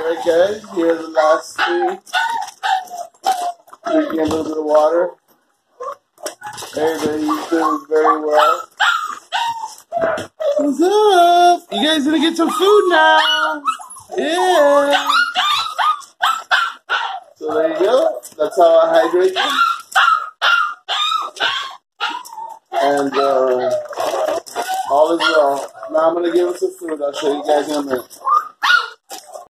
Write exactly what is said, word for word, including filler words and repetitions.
Alright guys, here's the last three. Drinking a little bit of water. Hey, but he's doing very well. What's up? You guys gonna get some food now? Yeah. So there you go. That's how I hydrate them. And uh, all is well. Now I'm gonna give him some food. I'll show you guys in a minute.